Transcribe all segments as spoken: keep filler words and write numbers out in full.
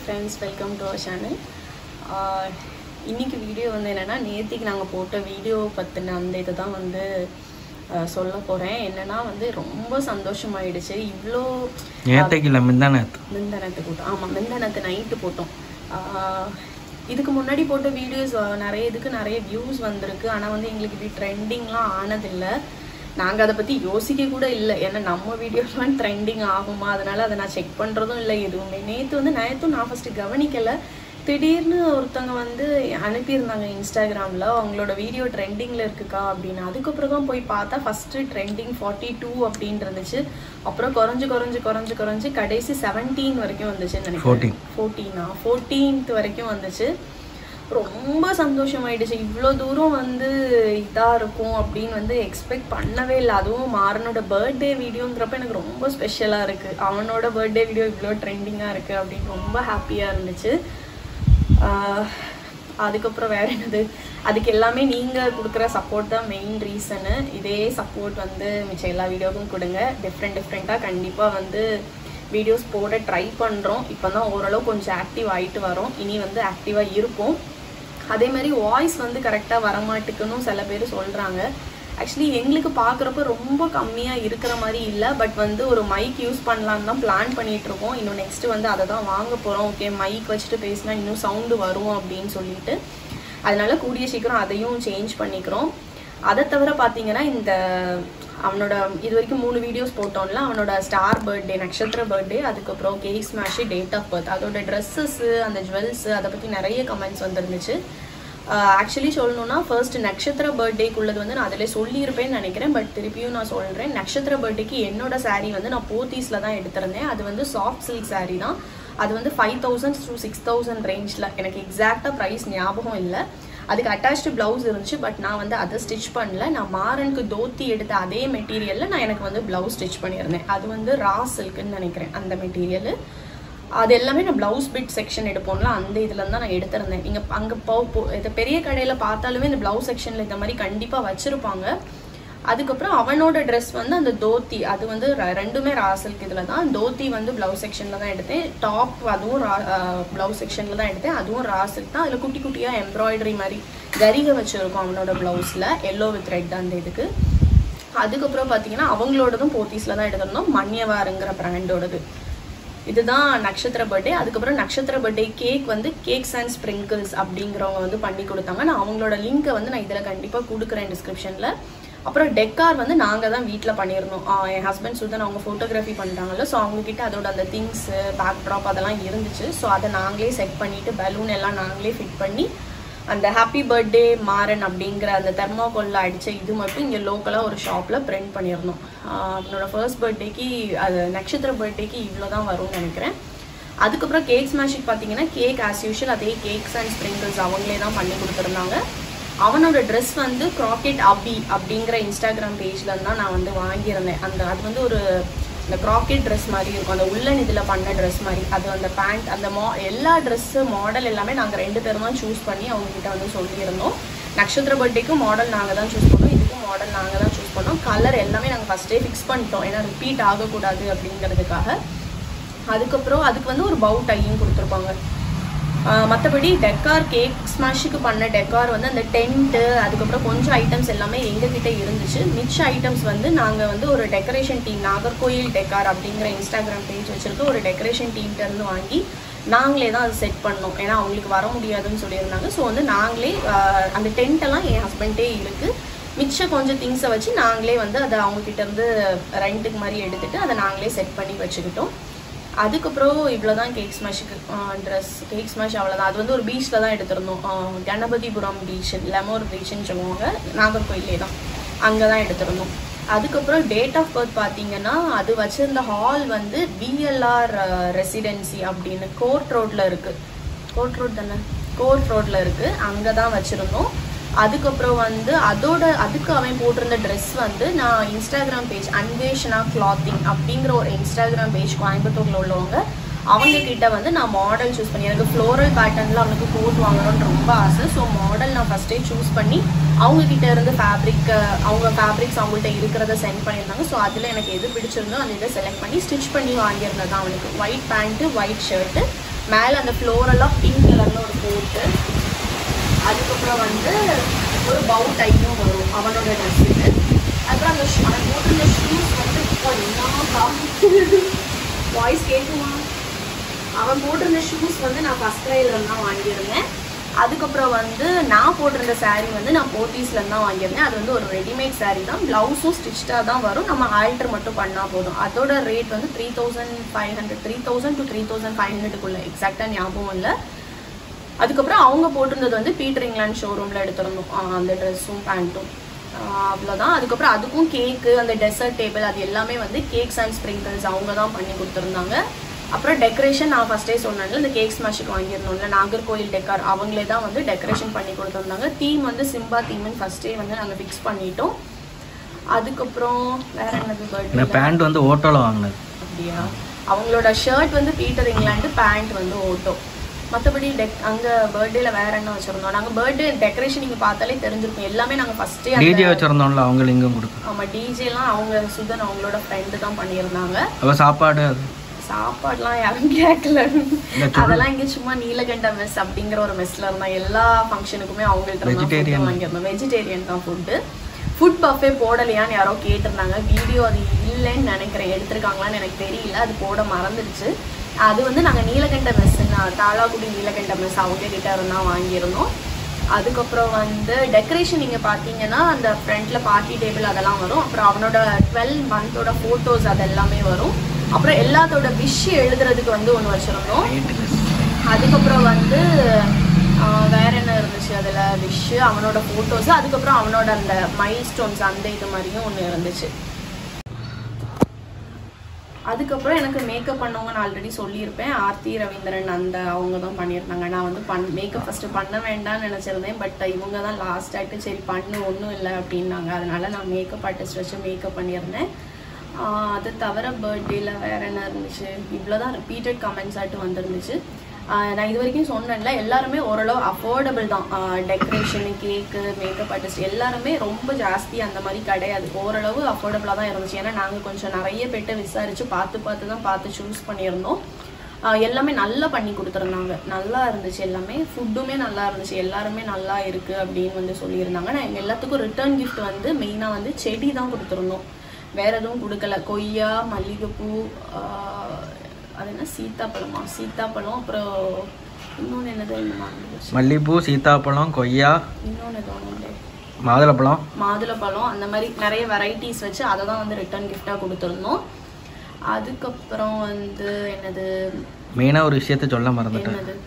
friends, welcome to our channel. இன்னைக்கு video வந்து என்னன்னா நேத்திக்கு நாங்க போட்ட வீடியோ பத்தின அந்த இத தான் வந்து சொல்ல போறேன். என்னன்னா வந்து ரொம்ப சந்தோஷமாயிடுச்சு. இவ்ளோ நேத்திக்கு இல்ல மிந்தனத்து மிந்தனத்து போட்டோம். ஆமா மிந்தனத்து நைட் போட்டோம். இதுக்கு முன்னாடி போட்ட வீடியோஸ் நிறைய இதுக்கு நிறைய வியூஸ் வந்திருக்கு. ஆனா வந்து எங்களுக்கு இது ட்ரெண்டிங்லாம் ஆனது இல்ல. நாங்க அத பத்தி யோசிக்க கூட இல்ல. ஏன்னா நம்ம வீடியோஸ்லாம் ட்ரெண்டிங் ஆகுமா, அதனால அதை நான் செக் பண்றதும் இல்லை எதுவுமே. நேத்து வந்து நேத்து நான் ஃபர்ஸ்ட் கவனிக்கல. திடீர்னு ஒருத்தவங்க வந்து அனுப்பியிருந்தாங்க இன்ஸ்டாகிராம்ல அவங்களோட வீடியோ ட்ரெண்டிங்ல இருக்குக்கா அப்படின்னு. அதுக்கப்புறம் தான் போய் பார்த்தா ஃபர்ஸ்ட் ட்ரெண்டிங் ஃபார்ட்டி டூ அப்படின்னு இருந்துச்சு. அப்புறம் குறைஞ்சு குறைஞ்சு குறைஞ்சு குறைஞ்சு கடைசி செவன்டீன் வரைக்கும் வந்துச்சு நினைக்கிறேன். ஃபோர்டீனா ஃபோர்டீன்த் வரைக்கும் வந்துச்சு. ரொம்ப சந்தோஷமாயிடுச்சு. இவ்வளோ தூரம் வந்து இதாக இருக்கும் அப்படின்னு வந்து எக்ஸ்பெக்ட் பண்ணவே இல்லை. அதுவும் மாறனோட பர்த்டே வீடியோங்கிறப்ப எனக்கு ரொம்ப ஸ்பெஷலாக இருக்குது. அவனோட பர்த்டே வீடியோ இவ்வளோ ட்ரெண்டிங்காக இருக்குது அப்படின்னு ரொம்ப ஹாப்பியாக இருந்துச்சு. அதுக்கப்புறம் வேறு என்னது, அதுக்கு எல்லாமே நீங்கள் கொடுக்குற சப்போர்ட் தான் மெயின் ரீசனு. இதே சப்போர்ட் வந்து மிச்சம் எல்லா வீடியோவுக்கும் கொடுங்க. டிஃப்ரெண்ட் டிஃப்ரெண்ட்டாக கண்டிப்பாக வந்து வீடியோஸ் போட ட்ரை பண்ணுறோம். இப்போ தான் ஓரளவு கொஞ்சம் ஆக்டிவ் ஆகிட்டு வரோம். இனி வந்து ஆக்டிவாக இருப்போம். அதே மாதிரி வாய்ஸ் வந்து கரெக்டாக வரமாட்டுக்குன்னு சில பேர் சொல்கிறாங்க. ஆக்சுவலி எங்களுக்கு பார்க்குறப்ப ரொம்ப கம்மியாக இருக்கிற மாதிரி இல்லை. பட் வந்து ஒரு மைக் யூஸ் பண்ணலான்னு தான் பிளான் பண்ணிகிட்ருக்கோம். இன்னும் நெக்ஸ்ட்டு வந்து அதை தான் வாங்க போகிறோம். ஓகே மைக் வச்சுட்டு பேசினா இன்னும் சவுண்டு வரும் அப்படின்னு சொல்லிட்டு, அதனால கூடிய சீக்கிரம் அதையும் சேஞ்ச் பண்ணிக்கிறோம். அதை தவிர பார்த்தீங்கன்னா இந்த அவனோட இது வரைக்கும் மூணு வீடியோஸ் போட்டோம்ல, அவனோட ஸ்டார் பர்த்டே, நட்சத்திர பர்த்டே, அதுக்கப்புறம் cake smash, date of birth, அதோட ட்ரெஸ்ஸஸ்ஸு, அந்த ஜுவல்ஸு, அதை பற்றி நிறைய கமெண்ட்ஸ் வந்துருந்துச்சு. ஆக்சுவலி சொல்லணும்னா ஃபர்ஸ்ட் நட்சத்திர பர்த்டேக்குள்ளது வந்து நான் அதில் சொல்லியிருப்பேன்னு நினைக்கிறேன். பட் திருப்பியும் நான் சொல்கிறேன். நட்சத்திர பர்த்டேக்கு என்னோட சாரீ வந்து நான் போத்தீஸில் தான் எடுத்திருந்தேன். அது வந்து சாஃப்ட் சில்க் சாரீ தான். அது வந்து five thousand to six thousand ரேஞ்சில், எனக்கு எக்ஸாக்டாக ப்ரைஸ் ஞாபகம் இல்லை. அதுக்கு அட்டாச்டு ப்ளவுஸ் இருந்துச்சு. பட் நான் வந்து அதை ஸ்டிச் பண்ணல. நான் மாறனுக்கு தோத்தி எடுத்த அதே மெட்டீரியலில் நான் எனக்கு வந்து ப்ளவுஸ் ஸ்டிச் பண்ணியிருந்தேன். அது வந்து ரா சில்க்குன்னு நினைக்கிறேன் அந்த மெட்டீரியல். அது எல்லாமே நான் ப்ளவுஸ் பிட் செக்ஷன் எடுப்போம்ல, அந்த இதில் தான் நான் எடுத்திருந்தேன். நீங்கள் அங்கே போ இது பெரிய கடையில் பார்த்தாலுமே இந்த ப்ளவுஸ் செக்ஷனில் இந்த மாதிரி கண்டிப்பாக வச்சுருப்பாங்க. அதுக்கப்புறம் அவனோட ட்ரெஸ் வந்து அந்த தோத்தி, அது வந்து ரெண்டுமே ரா சில்க் இதில் தான். தோத்தி வந்து ப்ளவுஸ் செக்ஷனில் தான் எடுத்தேன். டாப் அதுவும் ரா ப்ளவுஸ் செக்ஷனில் தான் எடுத்தேன். அதுவும் ரா சில்க் தான். அதில் குட்டி குட்டியாக எம்ப்ராய்டரி மாதிரி கரிகை வச்சுருக்கோம் அவனோட ப்ளவுஸில், எல்லோ வித் ரெட் அந்த இதுக்கு. அதுக்கப்புறம் பார்த்தீங்கன்னா அவங்களோடதும் போத்தீஸில் தான் எடுத்திருந்தோம், மன்யவாருங்கிற பிராண்டோடது. இதுதான் நட்சத்திர பர்த்டே. அதுக்கப்புறம் நட்சத்திர பர்த்டே கேக் வந்து கேக்ஸ் அண்ட் ஸ்ப்ரிங்கிள்ஸ் அப்படிங்கிறவங்க வந்து பண்ணி கொடுத்தாங்க. நான் அவங்களோட லிங்க்கை வந்து நான் இதில் கண்டிப்பாக கொடுக்குறேன் டிஸ்கிரிப்ஷனில். அப்புறம் டெக்கார் வந்து நாங்கள் தான் வீட்டில் பண்ணியிருந்தோம். என் ஹஸ்பண்ட் சுதன் அவங்க ஃபோட்டோகிராஃபி பண்ணுறாங்கல்ல, ஸோ அவங்கக்கிட்ட அதோட அந்த திங்ஸு, பேக் ட்ராப் அதெல்லாம் இருந்துச்சு. ஸோ அதை நாங்களே செட் பண்ணிவிட்டு பலூன் எல்லாம் நாங்களே ஃபிட் பண்ணி அந்த ஹாப்பி பர்த்டே மாறன் அப்படிங்கிற அந்த தெர்மாக்கோலில் அடித்த இது மட்டும் இங்கே லோக்கலாக ஒரு ஷாப்பில் பிரிண்ட் பண்ணியிருந்தோம். அவனோட ஃபர்ஸ்ட் பர்த்டேக்கு, அது நட்சத்திர பர்த்டேக்கு இவ்வளோ தான் வரும்னு நினைக்கிறேன். அதுக்கப்புறம் கேக் ஸ்மாஷிக் பார்த்தீங்கன்னா கேக் ஆஸ் யூஷுவல் அதே கேக்ஸ் அண்ட் ஸ்ப்ரிங்கிள்ஸ் அவங்களே தான் பண்ணி கொடுத்துருந்தாங்க. அவனோட ட்ரெஸ் வந்து க்ராக்கெட் அபி அப்படிங்கிற இன்ஸ்டாகிராம் பேஜில் தான் நான் வந்து வாங்கியிருந்தேன். அந்த அது வந்து ஒரு இந்த க்ராக்கெட் ட்ரெஸ் மாதிரி இருக்கும், அந்த உள்ளன் இதில் பண்ண ட்ரெஸ் மாதிரி. அது அந்த பேண்ட், அந்த மா எல்லா ட்ரெஸ்ஸு மாடல் எல்லாமே நாங்கள் ரெண்டு பேரும் தான் சூஸ் பண்ணி அவங்ககிட்ட வந்து சொல்லியிருந்தோம். நட்சத்திர பர்த்டேக்கும் மாடல் நாங்கள் தான் சூஸ் பண்ணோம், இதுக்கும் மாடல் நாங்கள் தான் சூஸ் பண்ணோம். கலர் எல்லாமே நாங்கள் ஃபஸ்ட்டே ஃபிக்ஸ் பண்ணிட்டோம், ஏன்னா ரிப்பீட் ஆகக்கூடாது அப்படிங்கிறதுக்காக. அதுக்கப்புறம் அதுக்கு வந்து ஒரு பவு டையும் கொடுத்துருப்பாங்க. மற்றபடி டெக்கார் கேக் ஸ்மாஷுக்கு பண்ண டெக்கார் வந்து அந்த டென்ட்டு, அதுக்கப்புறம் கொஞ்சம் ஐட்டம்ஸ் எல்லாமே எங்ககிட்ட இருந்துச்சு. மிச்ச ஐட்டம்ஸ் வந்து நாங்கள் வந்து ஒரு டெக்கரேஷன் டீம், நாகர்கோயில் டெக்கார் அப்படிங்கிற இன்ஸ்டாகிராம் பேஜ் வச்சுருக்க ஒரு டெக்கரேஷன் டீம்கிட்டருந்து வாங்கி நாங்களே தான் அது செட் பண்ணோம். ஏன்னா அவங்களுக்கு வர முடியாதுன்னு சொல்லியிருந்தாங்க. ஸோ வந்து நாங்களே அந்த டென்ட்டெல்லாம் என் ஹஸ்பண்டே இருக்குது. மிச்சம் கொஞ்சம் திங்ஸை வச்சு நாங்களே வந்து அதை அவங்கக்கிட்டேருந்து ரெண்ட்டுக்கு மாதிரி எடுத்துகிட்டு அதை நாங்களே செட் பண்ணி வச்சுக்கிட்டோம். அதுக்கப்புறம் இவ்வளோ தான் கேக் ஸ்மாஷுக்கு ட்ரெஸ். கேக் ஸ்மாஷ் அவ்வளோதான். அது வந்து ஒரு பீச்சில் தான் எடுத்திருந்தோம். கணபதிபுரம் பீச், லெமோர் பீச்சுன்னு சொல்லுவாங்க, நாகர்கோயிலே தான், அங்கே தான் எடுத்திருந்தோம். அதுக்கப்புறம் டேட் ஆஃப் பர்த் பார்த்தீங்கன்னா அது வச்சுருந்த ஹால் வந்து விஎல்ஆர் ரெசிடென்சி அப்படின்னு கோர்ட் ரோட்டில் இருக்குது. கோர்ட் ரோட் தானே, கோர்ட் ரோட்டில் இருக்குது, அங்கே தான் வச்சுருந்தோம். அதுக்கப்புறம் வந்து அதோட அதுக்கு அவன் போட்டிருந்த ட்ரெஸ் வந்து நான் இன்ஸ்டாகிராம் பேஜ் அன்வேஷனா கிளாத்திங் அப்படிங்கிற ஒரு இன்ஸ்டாகிராம் பேஜ் கோயம்புத்தூரில் உள்ளவங்க, அவங்கக்கிட்ட வந்து நான் மாடல் சூஸ் பண்ணி, எனக்கு ஃப்ளோரல் பேட்டர்னில் அவனுக்கு கோட் வாங்கணும்னு ரொம்ப ஆசை. ஸோ மாடல் நான் ஃபஸ்ட்டே சூஸ் பண்ணி அவங்கக்கிட்ட இருந்து ஃபேப்ரிக், அவங்க ஃபேப்ரிக்ஸ் அவங்கள்ட்ட இருக்கிறத சென்ட் பண்ணியிருந்தாங்க. ஸோ அதில் எனக்கு எது பிடிச்சிருந்தோ அந்த இதை செலக்ட் பண்ணி ஸ்டிச் பண்ணி வாங்கியிருந்தது தான் அவனுக்கு. ஒயிட் பேண்ட்டு, ஒயிட் ஷர்ட்டு, மேலே அந்த ஃப்ளோரெல்லாம் பிங்க் கலரில் ஒரு கோட்டு, அதுக்கப்புறம் வந்து ஒரு பவு டைப்பும் வரும் அவனோட ட்ரெஸ்ஸுக்கு. அதுக்கப்புறம் அந்த அவன் போட்டிருந்த ஷூஸ் வந்து இப்போ என்ன வாய்ஸ் கேட்குமா? அவன் போட்டிருந்த ஷூஸ் வந்து நான் ஃபஸ்ட் க்ரையில் தான் வாங்கியிருந்தேன். அதுக்கப்புறம் வந்து நான் போட்டிருந்த சாரீ வந்து நான் போத்தீஸ்லேருந்து தான் வாங்கியிருந்தேன். அது வந்து ஒரு ரெடிமேட் சாரீ தான், ப்ளவுஸும் ஸ்டிச்சாக தான் வரும், நம்ம ஆல்டர் மட்டும் பண்ணால் போதும். அதோட ரேட் வந்து three thousand five hundred three thousand to three thousand five ஹண்ட்ரடுக்குள்ளே எக்ஸாக்டாக ஞாபகம் இல்லை. அதுக்கப்புறம் அவங்க போட்டிருந்தது வந்து பீட்டர் இங்கிலாந்து ஷோரூமில் எடுத்துருந்தோம் அந்த ட்ரெஸ்ஸும் பேண்ட்டும், அவ்வளோதான். அதுக்கப்புறம் அதுக்கும் கேக்கு, அந்த டெசர்ட் டேபிள், அது எல்லாமே வந்து கேக்ஸ் அண்ட் ஸ்ப்ரிங்கிள்ஸ் அவங்க தான் பண்ணி கொடுத்துருந்தாங்க. அப்புறம் டெக்கரேஷன் நான் ஃபஸ்ட்டே சொன்னேன்ல, இந்த கேக் ஸ்மாஷுக்கு வாங்கியிருந்தோம்ல நாகர்கோயில் டெக்கார், அவங்களே தான் வந்து டெக்கரேஷன் பண்ணி கொடுத்துருந்தாங்க. தீம் வந்து சிம்பா தீம்னு ஃபஸ்ட்டே வந்து நாங்கள் ஃபிக்ஸ் பண்ணிட்டோம். அதுக்கப்புறம் வேற என்னது பர்த்டே பேண்ட் வந்து ஓட்டோவில் வாங்கினது. அப்படியா? அவங்களோட ஷர்ட் வந்து பீட்டர் இங்கிலாந்து, பேண்ட் வந்து ஓட்டோ. மற்றபடி டெக் அங்கே பர்த்டேல வேற என்ன வச்சுருந்தோம் நாங்கள்? பர்த்டே டெக்கரேஷன் நீங்கள் பார்த்தாலே தெரிஞ்சிருக்கும், எல்லாமே நாங்கள் ஃபஸ்ட்டே டிஜே வச்சுருந்தோம்ல, அவங்க லிங்கம் கொடுக்கும். ஆமாம், டிஜேலாம் அவங்க சுதன் அவங்களோட ஃப்ரெண்டு தான் பண்ணியிருந்தாங்க. அவள் சாப்பாடு அது சாப்பாடுலாம் யாரும் கேட்கல, அதெல்லாம் இங்கே சும்மா நீலகண்ட மெஸ் அப்படிங்கிற ஒரு மெஸ்ல இருந்தால் எல்லா ஃபங்க்ஷனுக்குமே அவங்கள்ட்ட தான் வாங்கியிருந்தோம். வெஜிடேரியன் தான் ஃபுட்டு. ஃபுட் பஃபே போடலையான்னு யாரோ கேட்டிருந்தாங்க. வீடியோ அது இல்லைன்னு நினைக்கிறேன், எடுத்திருக்காங்களான்னு எனக்கு தெரியல, அது போட மறந்துடுச்சு. அது வந்து நாங்கள் நீலகண்ட மெஸ்ஸுன்னு தாளாக்குடி நீலகண்ட மெஸ் அவங்க கிட்ட இருந்தால் வாங்கியிருந்தோம். அதுக்கப்புறம் வந்து டெக்கரேஷன் நீங்கள் பார்த்தீங்கன்னா அந்த ஃப்ரண்ட்டில் பார்ட்டி டேபிள் அதெல்லாம் வரும். அப்புறம் அவனோட டுவெல் மந்தோட ஃபோட்டோஸ் அது எல்லாமே வரும். அப்புறம் எல்லாத்தோட விஷ் எழுதுறதுக்கு வந்து ஒன்று வச்சுருந்தோம். அதுக்கப்புறம் வந்து வேற என்ன இருந்துச்சு அதில்? விஷ், அவனோட ஃபோட்டோஸ், அதுக்கப்புறம் அவனோட அந்த மைல் ஸ்டோன்ஸ் அந்த இது மாதிரியும் ஒன்று இருந்துச்சு. அதுக்கப்புறம் எனக்கு மேக்கப் பண்ணவங்க நான் ஆல்ரெடி சொல்லியிருப்பேன், ஆர்த்தி ரவீந்திரன் அந்த அவங்க தான் பண்ணியிருந்தாங்க. நான் வந்து பண் மேக்கப் ஃபஸ்ட்டு பண்ண வேண்டாம்னு நினச்சிருந்தேன், பட் இவங்க தான் லாஸ்ட் ஆகிட்டு சரி பண்ணு ஒன்றும் இல்லை அப்படின்னாங்க. அதனால நான் மேக்கப் ஆர்டிஸ்ட் வச்சு மேக்கப் பண்ணியிருந்தேன். அது தவிர பர்த்டேல வேற என்ன இருந்துச்சு? இவ்வளோதான் ரிப்பீட்டட் கமெண்ட்ஸ் ஆகிட்டு வந்துருந்துச்சு. நான் இது வரைக்கும் சொன்னேன்ல, எல்லாருமே ஓரளவு அஃபோர்டபுள் தான். டெக்கரேஷனு, கேக்கு, மேக்கப் ஆர்டிஸ்ட் எல்லாருமே ரொம்ப ஜாஸ்தி அந்த மாதிரி கிடையாது, ஓரளவு அஃபோர்டபுளாக தான் இருந்துச்சு. ஏன்னா நாங்கள் கொஞ்சம் நிறைய பேர்ட்ட விசாரித்து பார்த்து பார்த்து தான் பார்த்து சூஸ் பண்ணியிருந்தோம். எல்லாமே நல்லா பண்ணி கொடுத்துருந்தாங்க, நல்லா இருந்துச்சு எல்லாமே. ஃபுட்டுமே நல்லா இருந்துச்சு, எல்லாருமே நல்லா இருக்குது அப்படின்னு வந்து சொல்லியிருந்தாங்க. நான் எங்கள் எல்லாத்துக்கும் ரிட்டர்ன் கிஃப்ட் வந்து மெயினாக வந்து செடி தான் கொடுத்துருந்தோம், வேற எதுவும் கொடுக்கல. கொய்யா, மல்லிகைப்பூ, அது என்ன சீத்தாப்பழமா, சீத்தாப்பழம், அப்புறம் இன்னொன்று என்னது, மல்லிகைப்பூ, சீத்தாப்பழம், கொய்யா, இன்னொன்று எது மாதுளப்பழம் மாதுளப்பழம் அந்த மாதிரி நிறைய வெரைட்டிஸ் வச்சு அதை தான் வந்து ரிட்டர்ன் கிஃப்டாக கொடுத்துருந்தோம். அதுக்கப்புறம் வந்து என்னது மெயினாக ஒரு விஷயத்த சொல்ல மறந்துட்டேன்,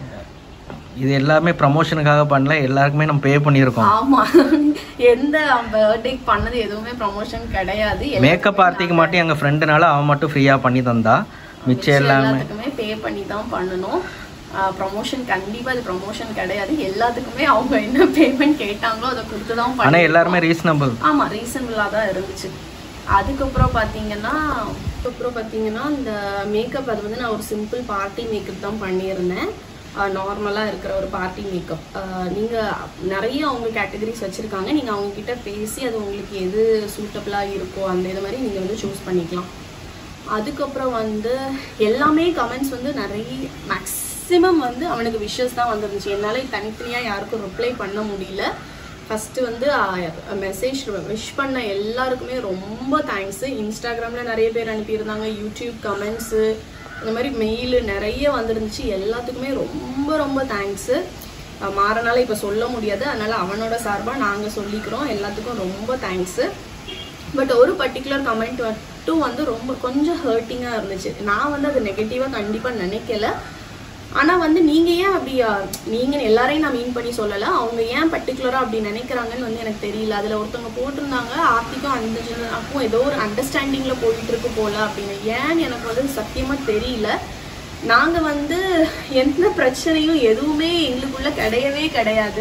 இது எல்லாமே ப்ரமோஷனுக்காக பண்ணல, எல்லாருக்குமே நம்ம பே பண்ணியிருக்கோம். ஆமாம், எந்த பர்த்டேக்கு பண்ணது எதுவுமே ப்ரமோஷன் கிடையாது. மேக்கப் ஆர்த்திக்கு மட்டும் எங்கள் ஃப்ரெண்டுனால அவன் மட்டும் ஃப்ரீயாக பண்ணி தந்தா, மிச்சம் எல்லாமே பே பண்ணி தான் பண்ணணும். ப்ரமோஷன் கண்டிப்பாக அது ப்ரமோஷன் கிடையாது, எல்லாத்துக்குமே அவங்க என்ன பேமெண்ட் கேட்டாங்களோ அதை கொடுத்து தான் பண்ணணும். ஆனால் எல்லாருமே ரீசனபிள். ஆமாம், ரீசனபிளாக தான் இருந்துச்சு. அதுக்கப்புறம் பார்த்தீங்கன்னா அதுக்கப்புறம் பார்த்தீங்கன்னா இந்த மேக்கப் அது வந்து நான் ஒரு சிம்பிள் பார்ட்டி மேக்கப் தான் பண்ணியிருந்தேன், நார்மலாக இருக்கிற ஒரு பார்ட்டி மேக்கப். நீங்கள் நிறைய அவங்க கேட்டகரிஸ் வச்சுருக்காங்க, நீங்கள் அவங்கக்கிட்ட பேசி அது உங்களுக்கு எது சூட்டபிளாக இருக்கோ அந்த இது மாதிரி நீங்கள் வந்து சூஸ் பண்ணிக்கலாம். அதுக்கப்புறம் வந்து எல்லாமே கமெண்ட்ஸ் வந்து நிறைய மேக்ஸிமம் வந்து அவனுக்கு விஷஸ் தான் வந்துருந்துச்சு. என்னால் தனித்தனியாக யாருக்கும் ரிப்ளை பண்ண முடியல. ஃபஸ்ட்டு வந்து மெசேஜ் விஷ் பண்ண எல்லாருக்குமே ரொம்ப தேங்க்ஸு. இன்ஸ்டாகிராமில் நிறைய பேர் அனுப்பியிருந்தாங்க, யூடியூப் கமெண்ட்ஸு இந்த மாதிரி மெயிலு நிறைய வந்துருந்துச்சு, எல்லாத்துக்குமே ரொம்ப ரொம்ப தேங்க்ஸு. மாறனால இப்போ சொல்ல முடியாது, அதனால் அவனோட சார்பாக நாங்கள் சொல்லிக்கிறோம், எல்லாத்துக்கும் ரொம்ப தேங்க்ஸு. பட் ஒரு பர்டிகுலர் கமெண்ட் மட்டும் வந்து ரொம்ப கொஞ்சம் ஹர்ட்டிங்காக இருந்துச்சு. நான் வந்து அது நெகட்டிவாக கண்டிப்பாக நினைக்கல, ஆனால் வந்து நீங்கள் ஏன் அப்படி, நீங்கள் எல்லாரையும் நான் மீன் பண்ணி சொல்லலை, அவங்க ஏன் பர்டிகுலராக அப்படி நினைக்கிறாங்கன்னு வந்து எனக்கு தெரியல. அதில் ஒருத்தவங்க போட்டிருந்தாங்க, ஆர்த்திக்கும் அந்த அப்போ ஏதோ ஒரு அண்டர்ஸ்டாண்டிங்கில் போயிட்டுருக்கு போல் அப்படின்னு. ஏன்னு எனக்கு வந்து சத்தியமாக தெரியல. நாங்கள் வந்து எந்த பிரச்சனையும் எதுவுமே எங்களுக்குள்ளே கிடையவே கிடையாது.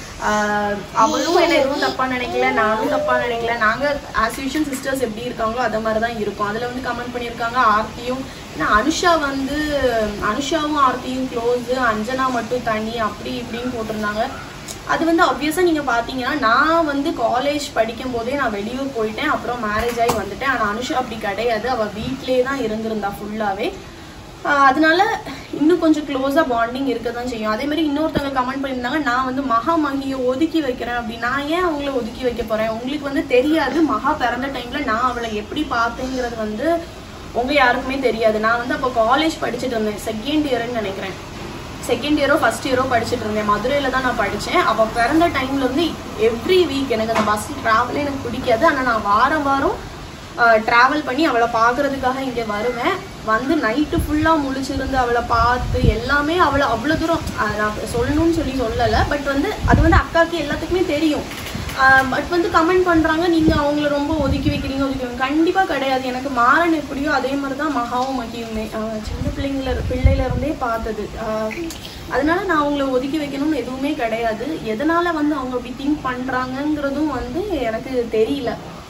அவளும் என்ன எதுவும் தப்பாக நினைக்கல, நானும் தப்பாக நினைக்கல. நாங்கள் ஆஸ் யூஷுவல் சிஸ்டர்ஸ் எப்படி இருக்காங்களோ அதை மாதிரி தான் இருக்கும். அதில் வந்து கமெண்ட் பண்ணியிருக்காங்க ஆர்த்தியும், ஏன்னா அனுஷா வந்து அனுஷாவும் ஆர்த்தியும் க்ளோஸு, அஞ்சனா மட்டும் தனி அப்படி இப்படின்னு போட்டிருந்தாங்க. அது வந்து ஆப்வியஸாக நீங்கள் பார்த்தீங்கன்னா நான் வந்து காலேஜ் படிக்கும் போதே நான் வெளியூர் போயிட்டேன், அப்புறம் மேரேஜ் ஆகி வந்துட்டேன். ஆனால் அனுஷா அப்படி கிடையாது, அவள் வீட்டிலே தான் இருந்திருந்தா ஃபுல்லாகவே. அதனால இன்னும் கொஞ்சம் க்ளோஸா பாண்டிங் இருக்க தான் செய்யும். அதே மாதிரி இன்னொருத்தவங்க கமெண்ட் பண்ணியிருந்தாங்க, நான் வந்து மகா மகியை ஒதுக்கி வைக்கிறேன் அப்படி. நான் ஏன் அவங்கள ஒதுக்கி வைக்க போறேன்? உங்களுக்கு வந்து தெரியாது மகா பிறந்த டைம்ல நான் அவளை எப்படி பார்த்தேங்கிறது வந்து உங்க யாருக்குமே தெரியாது. நான் வந்து அப்போ காலேஜ் படிச்சுட்டு இருந்தேன், செகண்ட் இயர்ன்னு நினைக்கிறேன், செகண்ட் இயரோ ஃபர்ஸ்ட் இயரோ படிச்சுட்டு இருந்தேன். மதுரையில தான் நான் படித்தேன். அவள் பிறந்த டைம்ல இருந்து எவ்ரி வீக் எனக்கு அந்த பஸ் ட்ராவலே எனக்கு பிடிக்காது. ஆனால் நான் வாரம் வாரம் ட்ராவல் பண்ணி அவளை பார்க்கறதுக்காக இங்கே வருவேன். வந்து நைட்டு ஃபுல்லாக முழிச்சிருந்து அவளை பார்த்து எல்லாமே அவளை அவ்வளோ தூரம் நான் சொல்லணும்னு சொல்லி சொல்லலை. பட் வந்து அது வந்து அக்காவுக்கு எல்லாத்துக்குமே தெரியும். பட் வந்து கமெண்ட் பண்ணுறாங்க, நீங்கள் அவங்கள ரொம்ப ஒதுக்கி வைக்கிறீங்க ஒதுக்கி வைங்க. கண்டிப்பாக கிடையாது. எனக்கு மாறன் எப்படியோ அதே மாதிரி தான் மகாவும் மகியுமே சின்ன பிள்ளைங்கள பிள்ளையிலேருந்தே பார்த்தது. அதனால நான் அவங்கள ஒதுக்கி வைக்கணும்னு எதுவுமே கிடையாது. எதனால் வந்து அவங்க அப்படி திங்க் பண்ணுறாங்கங்கிறதும் வந்து எனக்கு தெரியல.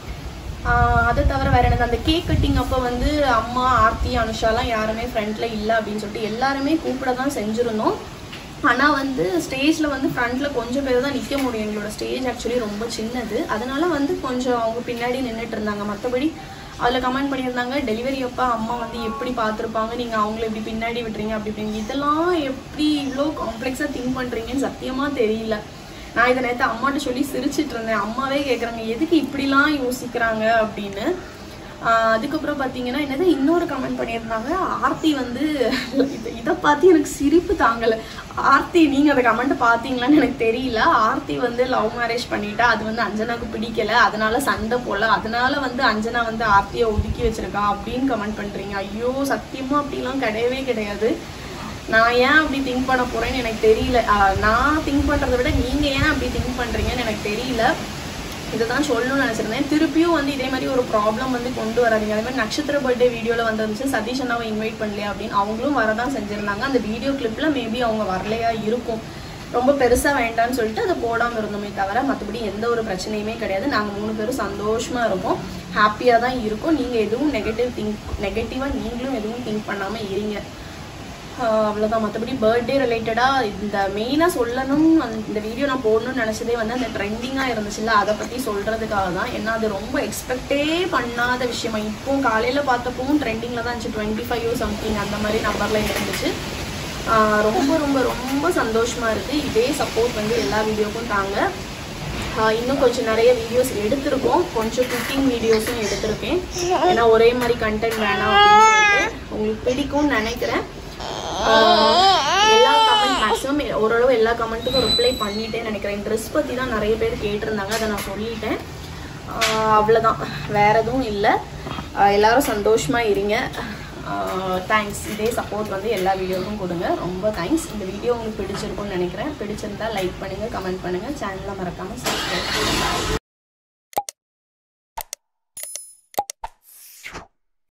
அதை தவிர வேற எனக்கு அந்த கேக் கட்டிங் அப்போ வந்து அம்மா ஆர்த்தி அனுஷாலாம் யாருமே ஃப்ரண்ட்ல இல்லை அப்படின்னு சொல்லிட்டு எல்லாருமே கூப்பிட தான் செஞ்சுருந்தோம். ஆனால் வந்து ஸ்டேஜில் வந்து ஃப்ரண்ட்டில் கொஞ்சம் பேர் தான் நிற்க முடியும். எங்களோட ஸ்டேஜ் ஆக்சுவலி ரொம்ப சின்னது. அதனால வந்து கொஞ்சம் அவங்க பின்னாடி நின்றுட்டு இருந்தாங்க. மற்றபடி அதில் கமெண்ட் பண்ணியிருந்தாங்க, டெலிவரி அப்போ அம்மா வந்து எப்படி பார்த்துருப்பாங்க, நீங்கள் அவங்கள எப்படி பின்னாடி விட்டுறீங்க அப்படி இப்படின்னு. இதெல்லாம் எப்படி இவ்வளோ காம்ப்ளெக்ஸாக திங்க் பண்ணுறீங்கன்னு சத்தியமாக தெரியல. நான் இதை நேற்று அம்மாட்ட சொல்லி சிரிச்சிட்டு இருந்தேன். அம்மாவே கேட்குறாங்க எதுக்கு இப்படிலாம் யோசிக்கிறாங்க அப்படின்னு. அதுக்கப்புறம் பார்த்தீங்கன்னா என்னது இன்னொரு கமெண்ட் பண்ணியிருந்தாங்க, ஆர்த்தி வந்து இதை பார்த்து எனக்கு சிரிப்பு தாங்கலை. ஆர்த்தி நீங்கள் அந்த கமெண்ட் பார்த்தீங்களான்னு எனக்கு தெரியல. ஆர்த்தி வந்து லவ் மேரேஜ் பண்ணிட்டா, அது வந்து அஞ்சனாவுக்கு பிடிக்கல, அதனால சண்டை போல, அதனால வந்து அஞ்சனா வந்து ஆர்த்தியை ஒதுக்கி வச்சிருக்கா அப்படின்னு கமெண்ட் பண்ணுறீங்க. ஐயோ சத்தியமாக அப்படிலாம் கிடையவே கிடையாது. நான் ஏன் அப்படி திங்க் பண்ண போறேன்னு எனக்கு தெரியல. நான் திங்க் பண்றதை விட நீங்க ஏன் அப்படி திங்க் பண்றீங்கன்னு எனக்கு தெரியல. இதை தான் சொல்லணும்னு நினைச்சிருந்தேன். திருப்பியும் வந்து இதே மாதிரி ஒரு ப்ராப்ளம் வந்து கொண்டு வராதிங்க. அதே மாதிரி நட்சத்திர பர்த்டே வீடியோவில் வந்துருந்துச்சு, சதீஷ் அண்ணாவை இன்வைட் பண்ணலையா அப்படின்னு. அவங்களும் வரதான் செஞ்சிருந்தாங்க. அந்த வீடியோ கிளிப்ல மேபி அவங்க வரலையா இருக்கும். ரொம்ப பெருசா வேண்டாம்னு சொல்லிட்டு அதை போடாமல் இருந்தோமே தவிர மற்றபடி எந்த ஒரு பிரச்சனையுமே கிடையாது. நாங்கள் மூணு பேரும் சந்தோஷமா இருக்கோம், ஹாப்பியாக தான் இருக்கோம். நீங்கள் எதுவும் நெகட்டிவ் திங்க் நெகட்டிவாக நீங்களும் எதுவும் திங்க் பண்ணாமல் இருங்க. அவ்வளோதான். மற்றபடி பர்த்டே ரிலேட்டடாக இந்த மெயினாக சொல்லணும் இந்த வீடியோ நான் போடணும்னு நினச்சதே வந்து அந்த ட்ரெண்டிங்காக இருந்துச்சுல்ல, அதை பற்றி சொல்கிறதுக்காக தான். ஏன்னா அது ரொம்ப எக்ஸ்பெக்டே பண்ணாத விஷயமா. இப்போவும் காலையில் பார்த்தப்பவும் ட்ரெண்டிங்கில் தான் இருந்துச்சு, டுவெண்ட்டி ஃபைவ் சம்திங் அந்த மாதிரி நம்பரில் இருந்துச்சு. ரொம்ப ரொம்ப ரொம்ப சந்தோஷமாக இருக்குது. இதே சப்போர்ட் வந்து எல்லா வீடியோக்கும் தாங்க. இன்னும் கொஞ்சம் நிறைய வீடியோஸ் எடுத்திருக்கோம், கொஞ்சம் குக்கிங் வீடியோஸும் எடுத்திருக்கேன். ஏன்னா ஒரே மாதிரி கண்டென்ட் வேணாம் அப்படின்னு சொல்லிட்டு உங்களுக்கு பிடிக்கும்னு நினைக்கிறேன். எல்லா கமெண்ட் மேக்ஸிமம் ஓரளவு எல்லா கமெண்ட்டுக்கும் ரிப்ளை பண்ணிட்டேன்னு நினைக்கிறேன். ட்ரெஸ் பற்றி தான் நிறைய பேர் கேட்டிருந்தாங்க, அதை நான் சொல்லிட்டேன். அவ்வளோதான், வேற எதுவும் இல்லை. எல்லாரும் சந்தோஷமாக இருங்க. தேங்க்ஸ். இதே சப்போர்ட் வந்து எல்லா வீடியோவுக்கும் கொடுங்க. ரொம்ப தேங்க்ஸ். இந்த வீடியோ உங்களுக்கு பிடிச்சிருக்கும்னு நினைக்கிறேன். பிடிச்சிருந்தா லைக் பண்ணுங்கள், கமெண்ட் பண்ணுங்கள், சேனலை மறக்காமல் சப்ஸ்கிரைப் பண்ணுங்கள்.